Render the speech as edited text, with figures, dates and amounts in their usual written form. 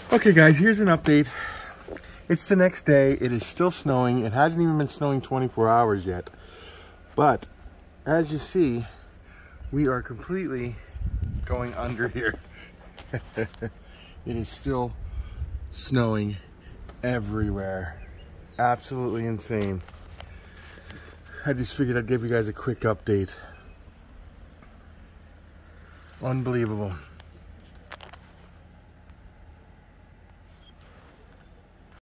Okay guys, here's an update. It's the next day. It is still snowing. It hasn't even been snowing 24 hours yet. But as you see, we are completely going under here. It is still snowing everywhere. Absolutely insane. I just figured I'd give you guys a quick update. Unbelievable.